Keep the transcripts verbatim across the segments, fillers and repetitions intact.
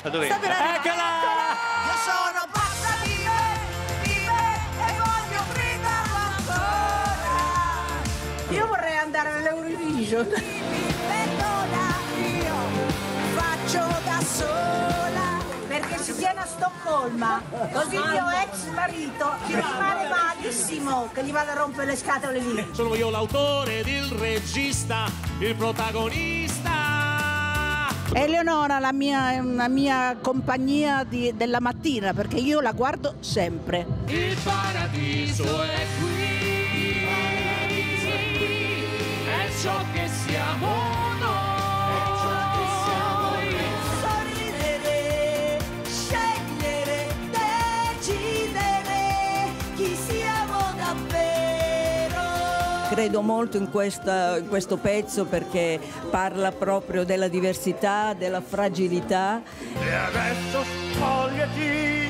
Da dove? Eccola! Io sono pazza di me, di me, e voglio gridarlo ancora. Io vorrei andare all'Eurovision. Perdona, io faccio da sola. Perché si tiene a Stoccolma, così il mio ex marito ci rimane malissimo che gli vado a rompere le scatole lì. Sono io l'autore, il regista, il protagonista. Eleonora, la mia, la mia compagnia di- della mattina, perché io la guardo sempre. Il paradiso è qui, il paradiso è qui, è ciò che siamo noi, è ciò che siamo noi. Sorridere, scegliere, decidere chi siamo davvero. Credo molto in, questa, in questo pezzo perché parla proprio della diversità, della fragilità. E adesso spogliati,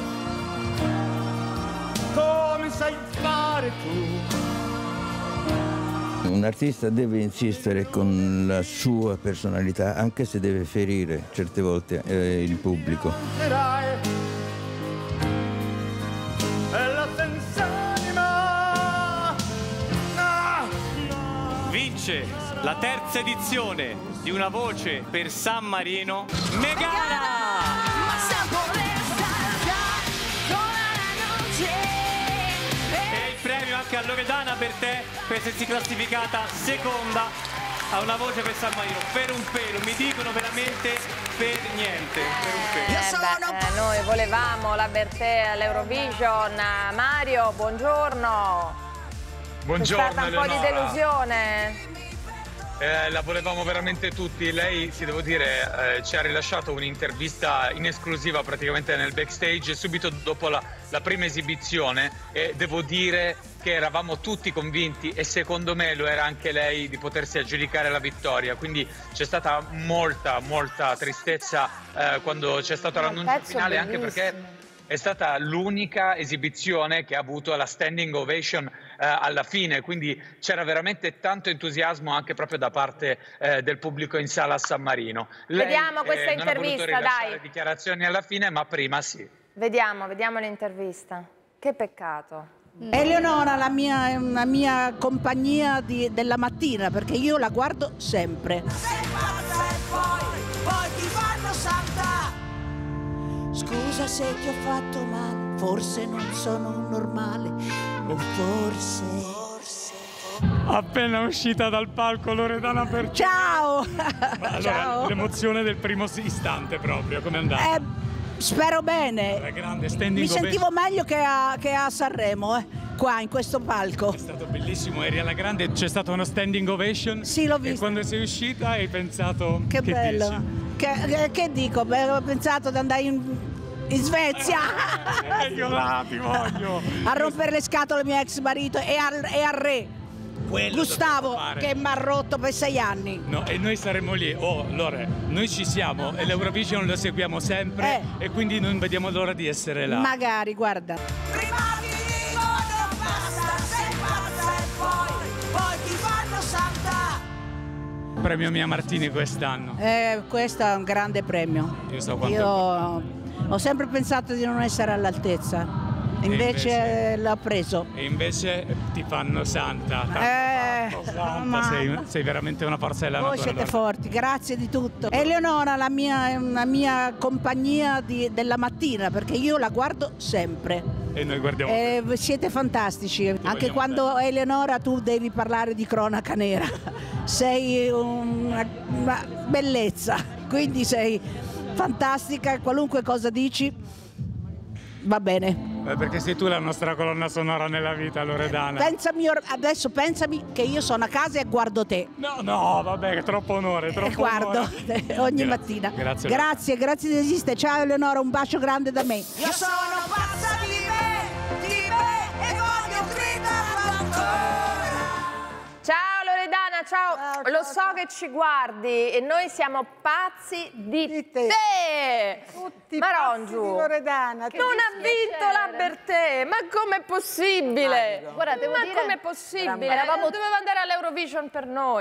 come sai fare tu. Un artista deve insistere con la sua personalità, anche se deve ferire certe volte eh, il pubblico. Sarai, è la senza anima. No, no. Vince la terza edizione di Una Voce per San Marino, Megara! E il premio anche a Loredana per te, per essersi classificata seconda a Una Voce per San Marino. Per un pelo, mi dicono veramente per niente, per un pelo. Eh beh, eh, noi volevamo la Bertè all'Eurovision. Mario, buongiorno. Buongiorno, C'è stata un po' di Eleonora. delusione. Eh, la volevamo veramente tutti. Lei, si devo dire, eh, ci ha rilasciato un'intervista in esclusiva praticamente nel backstage subito dopo la, la prima esibizione e devo dire che eravamo tutti convinti, e secondo me lo era anche lei, di potersi aggiudicare la vittoria. Quindi c'è stata molta, molta tristezza eh, quando c'è stato l'annuncio finale, anche perché è stata l'unica esibizione che ha avuto la standing ovation eh, alla fine, quindi c'era veramente tanto entusiasmo anche proprio da parte eh, del pubblico in sala a San Marino. Lei, Vediamo questa eh, non ha voluto intervista, rilasciare dai. dichiarazioni alla fine, ma prima sì. Vediamo, vediamo l'intervista. Che peccato. Eleonora, la mia, la mia compagnia di- della mattina, perché io la guardo sempre. Sei pazza e poi, poi ti fanno santa. Scusa se ti ho fatto male, forse non sono normale, o forse... forse... Appena uscita dal palco Loredana per... Ciao! Allora, Ciao! l'emozione del primo istante proprio, come è andata? Eh, spero bene. La grande standing Mi sentivo ovation. meglio che a, che a Sanremo, eh, qua in questo palco. È stato bellissimo, eri alla grande, c'è stata una standing ovation. Sì, l'ho E visto. quando sei uscita hai pensato... Che, bello. dici? Che, che- che dico? Beh, ho pensato di andare in, in Svezia Eh, io là ti voglio. a rompere le scatole al mio ex marito e al, e al re Quello Gustavo, dobbiamo fare. che mi ha rotto per sei anni. No, e noi saremo lì. Oh, Lore, noi ci siamo e l'Eurovision lo seguiamo sempre e quindi non vediamo l'ora di essere là. Magari, guarda. Prima ti dico non basta, sei pazza e poi, poi ti fanno santa. Premio Mia Martini quest'anno. Eh, questo è un grande premio. Io so quanto... Io ho sempre pensato di non essere all'altezza, invece, invece- l'ho preso. E invece ti fanno santa. tanto Eh, fatto, santa. ma- Sei, sei veramente una forza della Voi natura. siete Allora, forti, grazie di tutto. Eleonora, la mia, la mia compagnia di- della mattina, perché io la guardo sempre. E noi guardiamo. Eh, siete fantastici, anche vogliamo quando Eleonora tu devi parlare di cronaca nera. Sei una, una bellezza, quindi sei fantastica, qualunque cosa dici va bene. Eh, Perché sei tu la nostra colonna sonora nella vita, Loredana. Pensami, or- adesso pensami che io sono a casa e guardo te. No, no, vabbè, che troppo onore, E troppo guardo onore. ogni Grazie, mattina. Grazie. grazie, grazie di esistere. Ciao Eleonora, un bacio grande da me. Io sono pazza di me, di me, e voglio gridarlo ancora. Ciao Loredana, ciao. Ciao, Lo ciao, so che ci guardi e noi siamo pazzi di, Di te. te. Tutti Marongiu, pazzi di Loredana. non ha vinto la Bertè, ma com'è possibile? Guarda, devo ma dire, com'è possibile? eravamo- Doveva andare all'Eurovision per noi.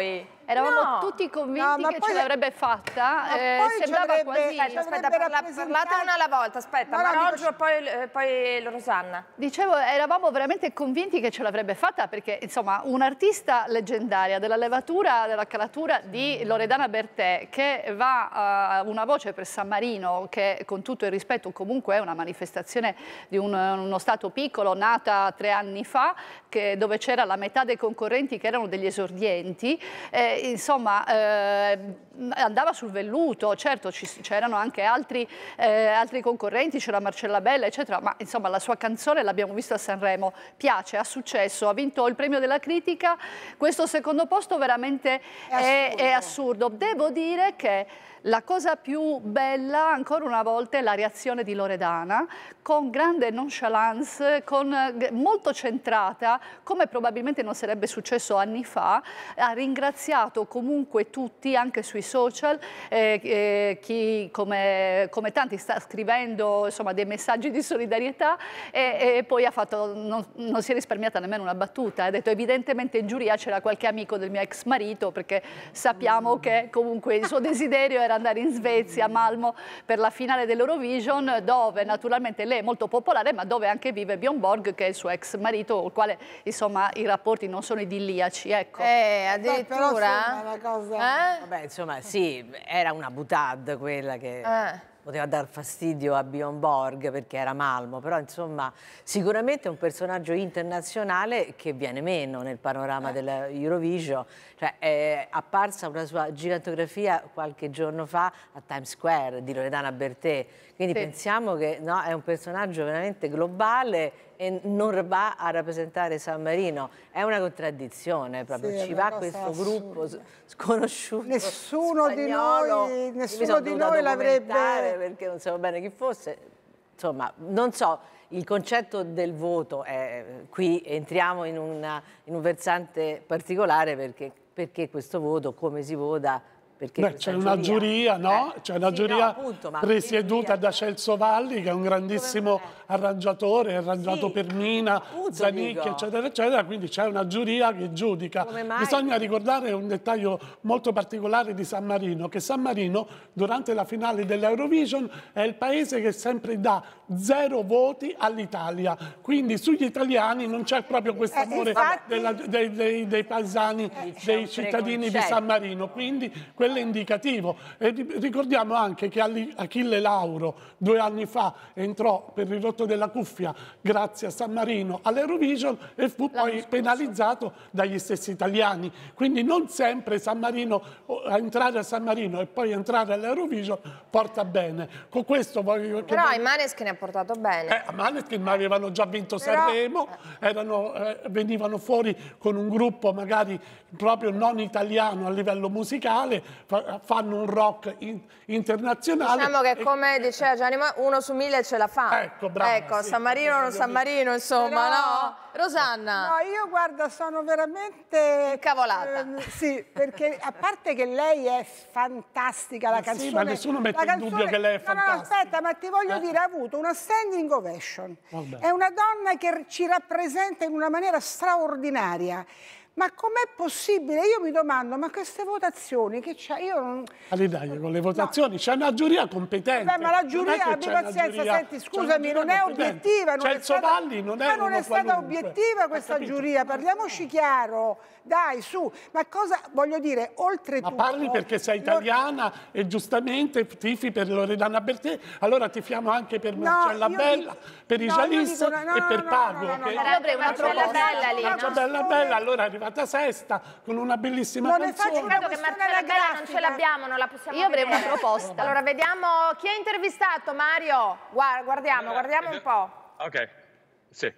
Eravamo No. tutti convinti No, ma che poi ce le- l'avrebbe fatta, ma eh, poi ci sembrava avrebbe- quasi... Aspetta, aspetta, Dovrebbe parla, rappresentare- parlate una alla volta, aspetta, No, no, Maroggio dico- poi, eh, poi Rosanna. Dicevo, eravamo veramente convinti che ce l'avrebbe fatta perché, insomma, un'artista leggendaria della levatura, della calatura di Loredana Bertè, che va uh, una voce per San Marino, che con tutto il rispetto comunque è una manifestazione di un, uno stato piccolo, nata tre anni fa, che, dove c'era la metà dei concorrenti che erano degli esordienti, eh, insomma, eh, andava sul velluto. Certo, c'erano anche altri, eh, altri concorrenti, c'era Marcella Bella, eccetera, ma insomma la sua canzone l'abbiamo vista a Sanremo, piace, ha successo, ha vinto il premio della critica. Questo secondo posto veramente è assurdo. È, è assurdo. Devo dire che la cosa più bella, ancora una volta, è la reazione di Loredana, con grande nonchalance, con, molto centrata, come probabilmente non sarebbe successo anni fa. Ha ringraziato comunque tutti, anche sui social, eh, eh, chi come, come tanti sta scrivendo, insomma, dei messaggi di solidarietà, e, e poi ha fatto, non, non si è risparmiata nemmeno una battuta. Ha detto: evidentemente in giuria c'era qualche amico del mio ex marito, perché sappiamo che comunque il suo desiderio era andare in Svezia, a Malmo, per la finale dell'Eurovision, dove naturalmente lei è molto popolare, ma dove anche vive Björn Borg, che è il suo ex marito, con il quale insomma i rapporti non sono idilliaci, ecco. Eh, addirittura? Però, insomma, una cosa... Eh? Vabbè, insomma, sì, era una boutade quella che... Eh. Poteva dar fastidio a Björn Borg perché era Malmo, però insomma sicuramente è un personaggio internazionale che viene meno nel panorama eh. dell'Eurovision. Cioè, è apparsa una sua gigantografia qualche giorno fa a Times Square di Loredana Bertè, quindi sì. pensiamo che no, è un personaggio veramente globale e non va a rappresentare San Marino. È una contraddizione proprio, sì, ci va questo assurda. gruppo sconosciuto nessuno spagnolo, di noi, nessuno di noi l'avrebbe... perché non sapevo bene chi fosse. Insomma, non so, il concetto del voto è, qui entriamo in, una, in un versante particolare, perché, perché questo voto, come si vota. C'è una giuria, no? Eh, C'è una sì, giuria no, appunto, presieduta da Celso Valli, che è un grandissimo arrangiatore, ha arrangiato sì, per Mina, Zanicchi, eccetera, eccetera, quindi c'è una giuria che giudica. Bisogna ricordare un dettaglio molto particolare di San Marino, che San Marino, durante la finale dell'Eurovision, è il paese che sempre dà zero voti all'Italia, quindi sugli italiani non c'è proprio questo amore eh, dei, dei, dei, dei paesani, eh, dei cittadini di San Marino, quindi quello è indicativo. E ricordiamo anche che Achille Lauro due anni fa entrò per il rotto della cuffia grazie a San Marino all'Eurovision e fu poi penalizzato dagli stessi italiani, quindi non sempre San Marino, entrare a San Marino e poi entrare all'Eurovision porta bene. Con questo voglio... Però voglio... i Maneskin ha portato bene. Eh, a Maneskin avevano già vinto Però... Sanremo, erano, eh, venivano fuori con un gruppo magari proprio non italiano a livello musicale, fa, fanno un rock in, internazionale. Diciamo che e... come diceva Gianni, uno su mille ce la fa. Ecco, brava, ecco sì, San Marino o non San Marino, insomma, Però... no? Rosanna? No, io guarda, sono veramente... Incavolata. Eh, sì, perché a parte che lei è fantastica, la ma canzone... Sì, ma nessuno mette canzone, in dubbio che lei è fantastica. No, no, aspetta, ma ti voglio eh? dire, ha avuto una standing ovation. Vabbè. È una donna che ci rappresenta in una maniera straordinaria. Ma com'è possibile? Io mi domando, ma queste votazioni che c'è? Io non... All'Italia con le votazioni no. c'è una giuria competente. Beh, ma la giuria, abbi pazienza, senti, scusami, non è obiettiva. Non c'è è il stata, Sovalli, non è ma non è stata qualunque. obiettiva questa giuria, parliamoci chiaro. Dai, su, ma cosa voglio dire, oltretutto... Ma parli perché sei italiana lo... e giustamente tifi per Loredana Bertè, allora tifiamo anche per no, Marcella Bella, dico... per i no, Jalis no, no, e per no, Pago. No, no, no, che... no, no, Io avrei una bella bella lì. Marcella Bella, allora è arrivata sesta con una bellissima non canzone. Ne faccio una che Marcella Bella non ce l'abbiamo, non la possiamo Io avrei vedere. una proposta. Allora, vediamo chi ha intervistato, Mario. Guarda, guardiamo, allora, guardiamo un po'. Ok, sì.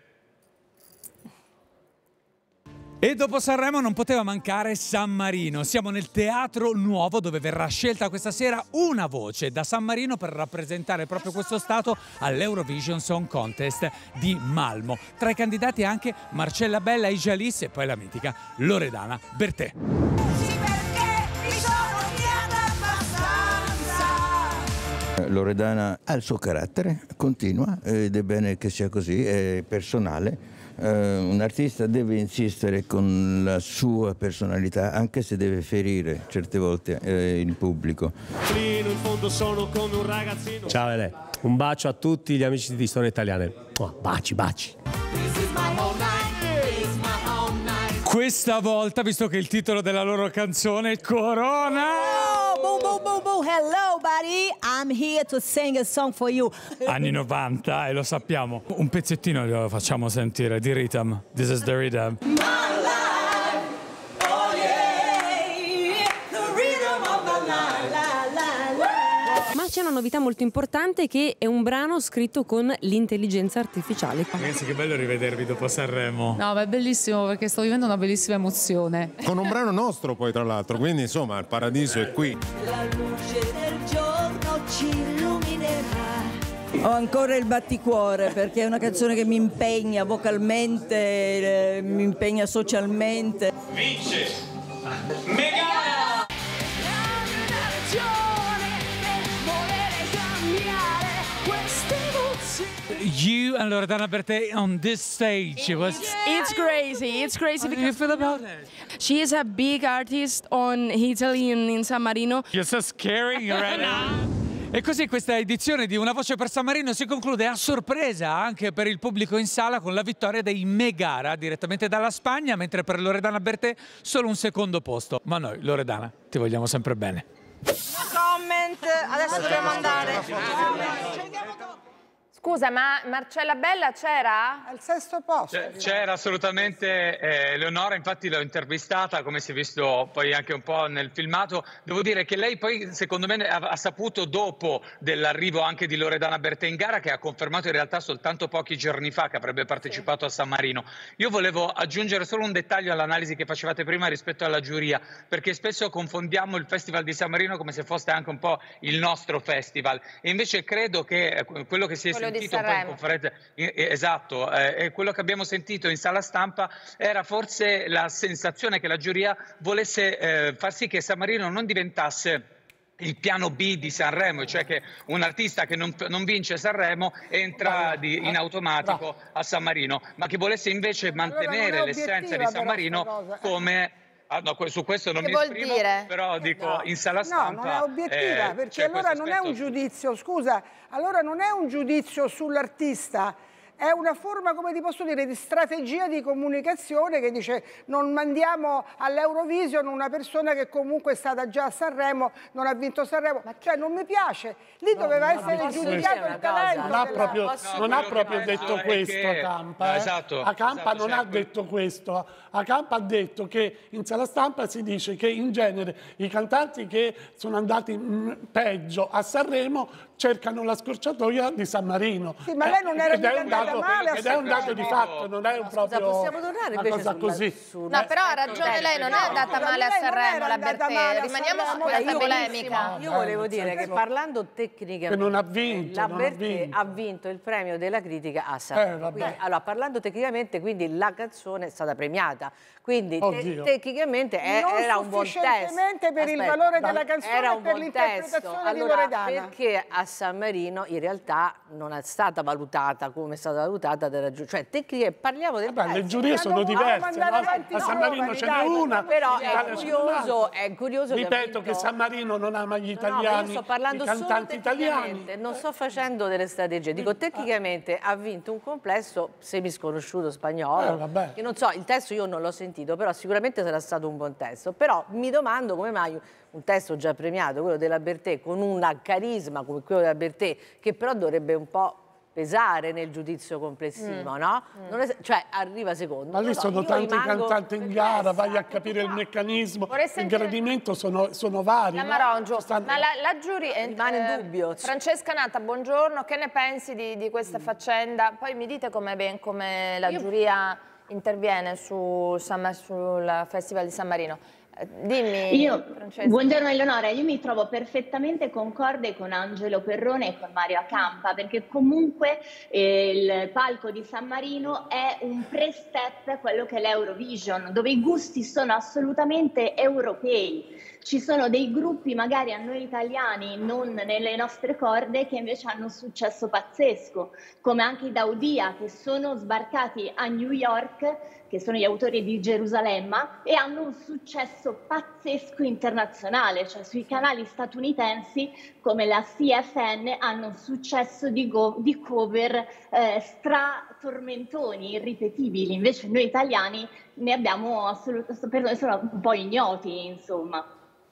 E dopo Sanremo non poteva mancare San Marino. Siamo nel Teatro Nuovo dove verrà scelta questa sera una voce da San Marino per rappresentare proprio questo stato all'Eurovision Song Contest di Malmo. Tra i candidati anche Marcella Bella, i Jalis e poi la mitica Loredana Bertè. Eh, Loredana ha il suo carattere, continua ed è bene che sia così, è personale. Uh, un artista deve insistere con la sua personalità, anche se deve ferire certe volte eh, il pubblico. In fondo sono come un ragazzino. Ciao Ele, un bacio a tutti gli amici di Storie Italiane. Oh, baci, baci. Questa volta, visto che il titolo della loro canzone è Corona. Oh, boo, boo, boo, boo. Hello, buddy. I'm here to sing a song for you. Anni novanta, e lo sappiamo. Un pezzettino lo facciamo sentire di Rhythm. This is the Rhythm. Ma c'è una novità molto importante, che è un brano scritto con l'intelligenza artificiale. Ragazzi, che bello rivedervi dopo Sanremo. No, ma è bellissimo perché sto vivendo una bellissima emozione. Con un brano nostro poi, tra l'altro, quindi insomma il paradiso è qui. La luce del giorno ci illuminerà. Ho ancora il batticuore perché è una canzone che mi impegna vocalmente, eh, mi impegna socialmente. Vince Megara! You and Loredana Bertè on this stage. It was... It's crazy. It's crazy. How do you feel about it? She is a big artist on Italy in, in San Marino. You're so scary right now. E così questa edizione di Una Voce per San Marino si conclude a sorpresa anche per il pubblico in sala con la vittoria dei Megara direttamente dalla Spagna, mentre per Loredana Bertè solo un secondo posto. Ma noi, Loredana, ti vogliamo sempre bene. Comment, adesso dobbiamo andare. Scusa, ma Marcella Bella c'era? Al sesto posto. C'era assolutamente eh, Eleonora, infatti l'ho intervistata, come si è visto poi anche un po' nel filmato. Devo dire che lei poi, secondo me, ha, ha saputo dopo dell'arrivo anche di Loredana Bertè in gara, che ha confermato in realtà soltanto pochi giorni fa che avrebbe partecipato a San Marino. Io volevo aggiungere solo un dettaglio all'analisi che facevate prima rispetto alla giuria, perché spesso confondiamo il Festival di San Marino come se fosse anche un po' il nostro festival. E invece credo che quello che si è Quello sentito un po' in conferenza, esatto, eh, quello che abbiamo sentito in sala stampa era forse la sensazione che la giuria volesse eh, far sì che San Marino non diventasse il piano B di Sanremo, cioè che un artista che non, non vince Sanremo entra di, in automatico a San Marino, ma che volesse invece mantenere allora l'essenza di San Marino come... Ah, no, su questo non che mi vuol esprimo, dire? però dico No. in sala stampa... No, non è obiettiva, eh, perché allora non è un giudizio, scusa, allora non è un giudizio sull'artista, è una forma, come ti posso dire, di strategia di comunicazione che dice non mandiamo all'Eurovision una persona che comunque è stata già a Sanremo, non ha vinto Sanremo, cioè non mi piace, lì No, doveva non essere giudicato il talento. Non ha della- proprio, Posso- non ha quello proprio che detto penso è questo che- Acampa. eh. Esatto, Acampa esatto, non cioè, ha detto questo. Acampa ha detto che in sala stampa si dice che in genere i cantanti che sono andati mh, peggio a Sanremo cercano la scorciatoia di San Marino. Sì, ma lei non era ed è mica un andata dato, male a ed è un dato di Sanremo. fatto, non è un proprio possiamo tornare una invece cosa sulla- così. su- No, però ha ragione lei, non è andata scusa, male a lei non Sanremo era la andata Bertè, male a rimaniamo su Sanremo, questa io polemica. Io volevo Eh, dire nel che senso- parlando tecnicamente Che non ha vinto, la non ha Bertè vinto. ha vinto il premio della critica a Eh, Sanremo. vabbè. Quindi, allora, parlando tecnicamente, quindi la canzone è stata premiata. Quindi te- Oddio. tecnicamente è- Non era un buon testo. sufficientemente per il Aspetta, valore dai, della canzone era e un per buon l'interpretazione testo. di Allora, Loredana. perché a San Marino in realtà non è stata valutata come è stata valutata dalla giuria? Cioè, tecniche, parliamo del Vabbè, le testo. giurie sono diverse, no? avanti A San Marino giovani, ce n'è dai, una. Però in è Italia ce n'è curioso, un'altra. è curioso che ha Ripeto vinto- che San Marino non ama gli No, no, ma italiani, io sto parlando i solo cantanti italiani. tecnicamente, non sto facendo delle strategie. Dico, tecnicamente ha vinto un complesso semisconosciuto spagnolo, Eh, vabbè. che non so, il testo io non l'ho sentito, però sicuramente sarà stato un buon testo. Però mi domando come mai un testo già premiato, quello della Bertè, con un carisma come quello della Bertè, che però dovrebbe un po' pesare nel giudizio complessivo, Mm. no? Non è- cioè arriva secondo. Ma lì Non lo so, sono io tanti rimango cantanti in gara, vai a capire il meccanismo, Vorrei il sentire- gradimento sono, sono vari. La no? Marongio, Stanno- ma la, la giuria eh, Rimane in eh, dubbio. Francesca Nata, buongiorno, che ne pensi di, di questa faccenda? Poi mi dite come, ben- come la giuria interviene su, San- sul Festival di San Marino. Eh, Dimmi, Io, Francesca. buongiorno Eleonora, io mi trovo perfettamente concorde con Angelo Perrone e con Mario Acampa, perché comunque eh, il palco di San Marino è un pre-step a quello che è l'Eurovision, dove i gusti sono assolutamente europei. Ci sono dei gruppi magari a noi italiani non nelle nostre corde che invece hanno un successo pazzesco, come anche i Daudia, che sono sbarcati a New York, che sono gli autori di Gerusalemme, e hanno un successo pazzesco internazionale, cioè sui canali statunitensi come la C F N hanno un successo di, go- di cover eh, stra-tormentoni, irripetibili. Invece noi italiani ne abbiamo assolutamente, sono un po' ignoti, insomma.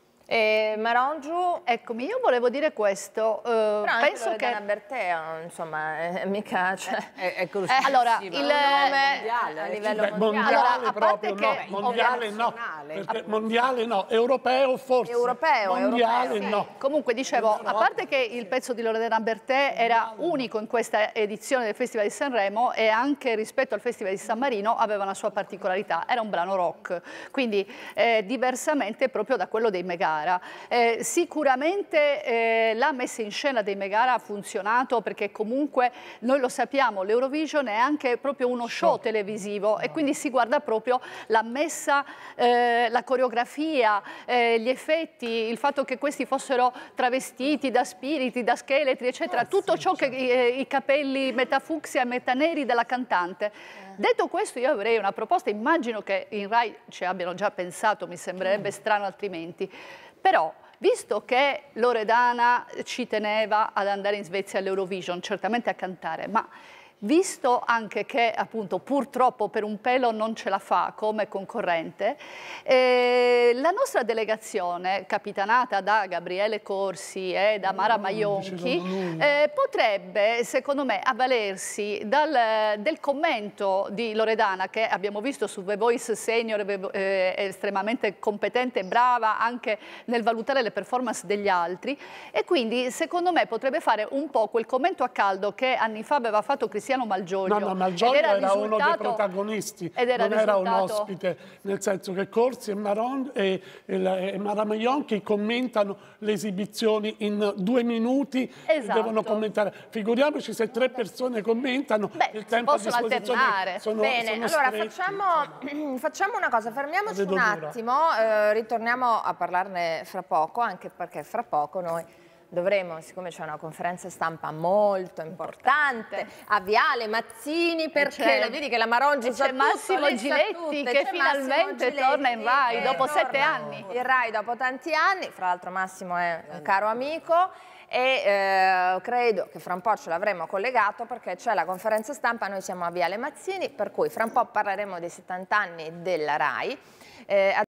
E Marongiu, eccomi, io volevo dire questo. Uh, però penso anche che Bertè, insomma, è, mica cioè, è, è eh, allora il nome a livello Beh, mondiale. mondiale Allora, a proprio parte che no, mondiale no, nazionale. perché mondiale no, europeo forse, Europeo, mondiale europeo, no. Comunque dicevo, a parte che il pezzo di Loredana Bertè era unico in questa edizione del Festival di Sanremo e anche rispetto al Festival di San Marino aveva una sua particolarità, era un brano rock, quindi eh, diversamente proprio da quello dei Megara. Eh, sicuramente eh, la messa in scena dei Megara ha funzionato perché comunque noi lo sappiamo, l'Eurovision è anche proprio uno show televisivo e quindi si guarda proprio la messa, eh, la coreografia, eh, gli effetti, il fatto che questi fossero travestiti da spiriti, da scheletri, eccetera, tutto ciò che eh, i capelli metà fucsia e metà neri della cantante. Detto questo, io avrei una proposta, immagino che in Rai ci abbiano già pensato, mi sembrerebbe strano altrimenti. Però, visto che Loredana ci teneva ad andare in Svezia all'Eurovision, certamente a cantare, ma visto anche che appunto purtroppo per un pelo non ce la fa come concorrente, eh, la nostra delegazione, capitanata da Gabriele Corsi e da Mara Maionchi, eh, potrebbe secondo me avvalersi dal, del commento di Loredana, che abbiamo visto su The Voice Senior, eh, è estremamente competente e brava anche nel valutare le performance degli altri, e quindi secondo me potrebbe fare un po' quel commento a caldo che anni fa aveva fatto Cristiano Malgioglio. No, no, Malgioglio era, era uno dei risultato... protagonisti, ed era non era un risultato... ospite, nel senso che Corsi e, Maron, e, e, la, e Mara Maionchi commentano le esibizioni in due minuti, esatto. Devono commentare. Figuriamoci se tre persone commentano, Beh, il tempo a disposizione alternare. sono, Bene, sono allora facciamo, facciamo una cosa, fermiamoci un attimo, eh, ritorniamo a parlarne fra poco, anche perché fra poco noi dovremo, siccome c'è una conferenza stampa molto importante, a Viale Mazzini, perché la vedi che la Marongi sa c'è tutto, Massimo lei sa Giletti tutte, che c'è finalmente Massimo torna in Rai Giletti, dopo eh, sette torna anni. in Rai dopo tanti anni, fra l'altro Massimo è un caro amico e eh, credo che fra un po' ce l'avremo collegato perché c'è la conferenza stampa, noi siamo a Viale Mazzini, per cui fra un po' parleremo dei settanta anni della Rai. Eh,